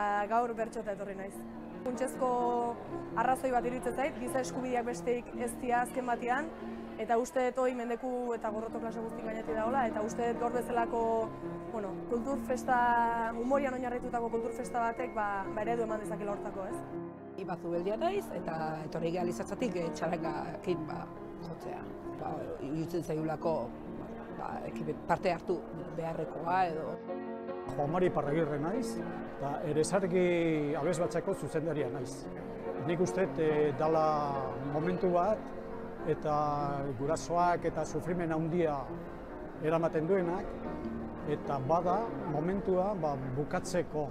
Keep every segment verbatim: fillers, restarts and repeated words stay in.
eta gaur bertxota etorri naiz. Funtsezko arrazoi bat iruditzen zait, giza eskubideak besteik ez dira azken batean, eta uste dut hori mendeku eta gorroto klase guztien gainetik dagoela, eta uste dut gaur bezalako bueno, kulturfesta, humorian oinarritutako kulturfesta batek ba, ba eredu eman dezakela hortako, ez? Ibazu beldia naiz, eta etorri gehalizatzatik txarangakin ba, jotzea. Ba, iruditzen zaigulako ba, parte hartu beharrekoa edo. Juan Mari Parragirre naiz, eta Eresargi abesbatzeko zuzendaria naiz. Nik uste e, dala momentu bat, eta gurasoak eta sufrimen handia eramaten duenak, eta bada momentua ba, bukatzeko.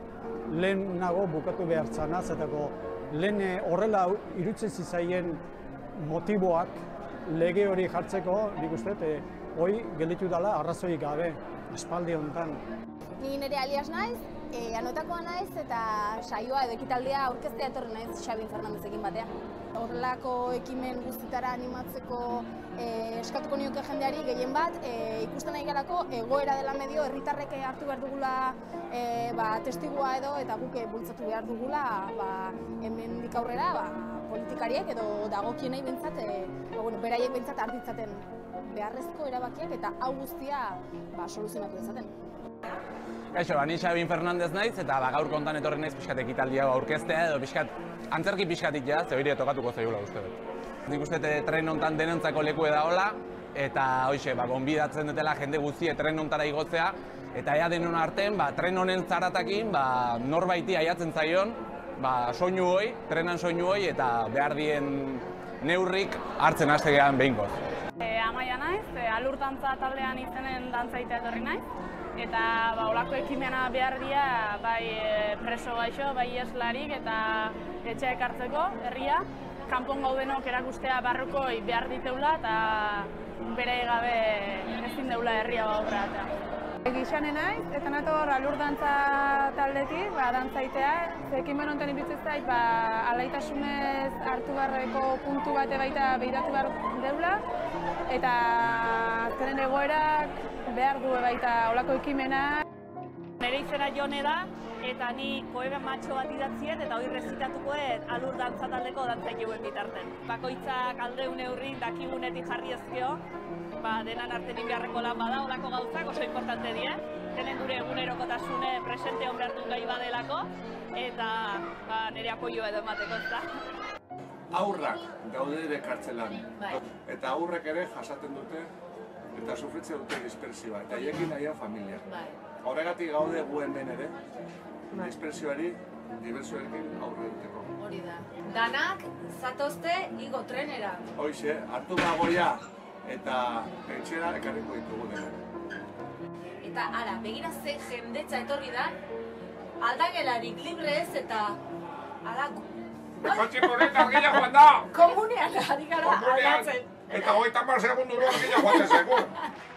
Lehenago bukatu behar zanaz, eta lehen horrela iruditzen zizaien motiboak lege hori jartzeko, nik uste, e, hoi gelditu dela arrazoi gabe, aspaldi honetan. Ni nire alias naiz, e, anotakoa naiz eta saioa edo ekitaldea aurkeztea etorri naiz Xabi Fernandezekin batea. Horrelako ekimen guztitara animatzeko e, eskatuko nioke jendeari gehien bat, e, ikusten nahi garako egoera dela medio herritarrek hartu behar dugula e, ba, testigua edo eta guk bultzatu behar dugula ba, hemendik aurrera ba, politikariek edo dagokienei behintzat, e, ba, bueno, beraiek behintzat arditzaten beharrezko erabakiak eta hau guztia ba, soluzionatu dezaten. Kaixo, ni Xabi Fernandez naiz eta ba, gaur kontan etorri naiz pixkat ekitaldia aurkeztea edo pixkat antzerki pixkatik ja, ze hori tokatuko zaigula uste dut. Nik uste tren hontan denentzako leku dagoela eta hoxe, ba, gonbidatzen dutela jende guztie tren hontara igotzea eta ea denon artean, ba, tren honen zaratakin ba, norbaiti aiatzen zaion ba, soinu hoi, trenan soinu hoi eta behar dien neurrik hartzen haste gehan behingoz. E, Amaia naiz, e, alur dantza taldean izenen dantzaitea etorri naiz. Eta ba, olako ekimena behar dira bai e, preso gaixo, bai eslarik eta etxea ekartzeko herria. Kanpon gaudenok erakustea barrukoi behar diteula eta bere gabe ezin deula herria aurrera. Gixane naiz, eta nator alur dantza taldetik, ba, dantzaitea. Ekimen honetan iruditzen zait, ba, alaitasunez hartu beharreko puntu bate baita behiratu behar deula. Eta azkenen egoerak behar du baita olako ekimena. Nire izena Jone da, eta ni poema matxo bat idatziet eta hori rezitatukoet alur dantza taldeko dantzaikeguen bitarten. Bakoitzak aldeun eurrin dakigunetik jarri ezkeo, ba, denan arte nik beharreko lan bada, olako gauzak oso importante dira. Denen gure egunerokotasune presente hon behar gai badelako, eta ba, nire apoioa edo emateko ez da. Aurrak daude ere kartzelan, eta aurrek ere jasaten dute eta sufritzen dute dispersioa, eta hiekin nahian familia. Horregatik gaude guen den ere, dispersioari, diversioarekin aurre duteko. Hori da. Danak zatozte igo trenera. Hoize, hartu bagoia eta etxera ekarriko ditugu denak. Eta ara, begira ze jendetza etorri da, aldagelarik libre ez eta ala... Kotxi porreta argila joan da! Komunean ari gara aldatzen. Eta hogeita hamar segundu argila joan zegoen.